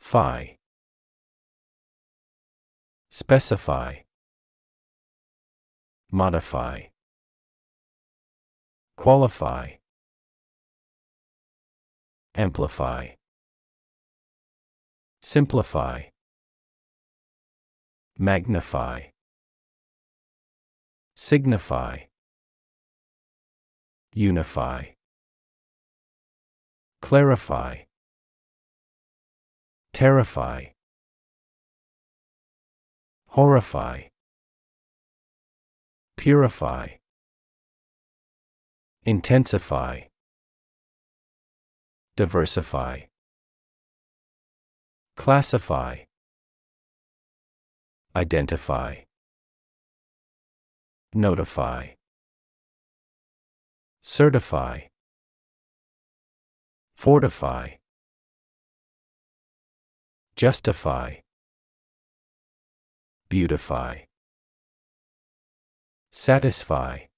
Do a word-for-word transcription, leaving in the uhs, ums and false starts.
Fy. Specify. Modify. Qualify. Amplify. Simplify. Magnify. Signify. Unify. Clarify. Terrify. Horrify. Purify. Intensify. Diversify. Classify. Identify. Notify. Certify. Fortify. Justify. Beautify. Satisfy.